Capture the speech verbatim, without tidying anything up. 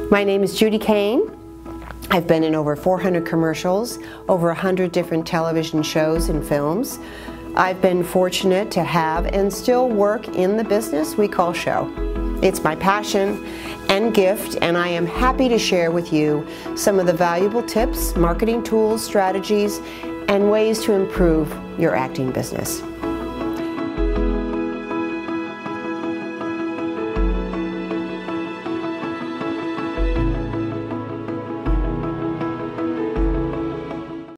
My name is Judy Kain. I've been in over four hundred commercials, over one hundred different television shows and films. I've been fortunate to have and still work in the business we call show. It's my passion and gift, and I am happy to share with you some of the valuable tips, marketing tools, strategies, and ways to improve your acting business.